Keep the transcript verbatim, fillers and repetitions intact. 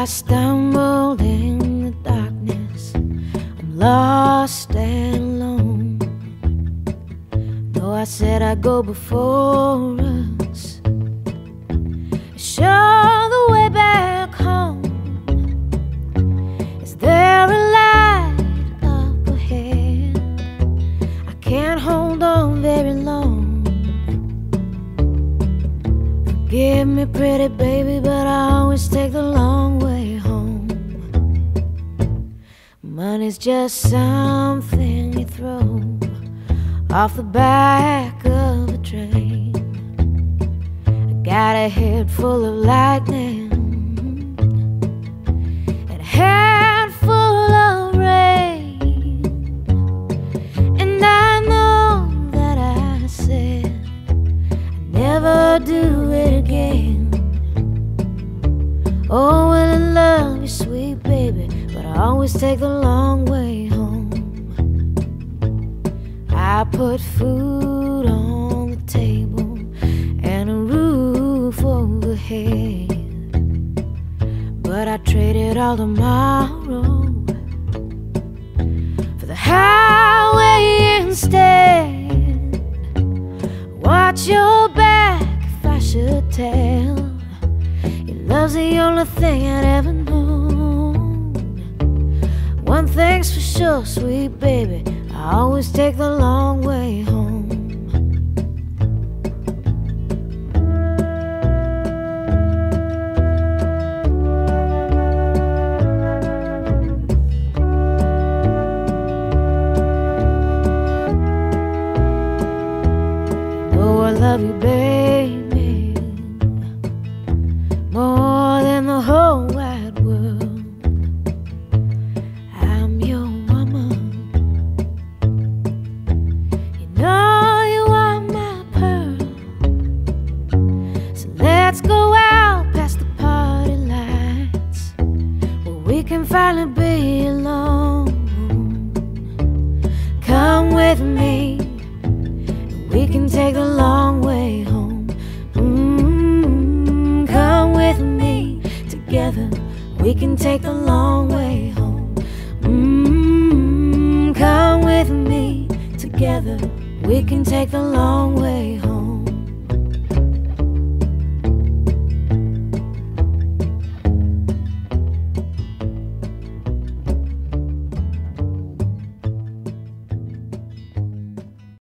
stumbled in the darkness. I'm lost and alone. Though I said I'd go before us, show the way back home. Is there a light up ahead? I can't hold on very long. Forgive me, pretty baby, but I always take the long way home. Money's just something you throw off the back of a train. I got a head full of lightning and a head full of rain, and I know that I said I'd never do it again. Oh, well, I love you, sweet baby, but I always take the long way home. I put food on the table and a roof overhead, but I traded all tomorrow for the highway instead. Watch your back if I should tell. Your love's the only thing I'd ever known. One thing's for sure, sweet baby, I always take the long way home. Oh, I love you, baby, more than the whole wide world. I'm your woman. You know you are my pearl. So let's go out past the party lights, where we can finally be alone. Come with me, and we can take the long way home. Mm-hmm. Come with me, together we can take the long way home. Mm-hmm. Come with me, together we can take the long way home.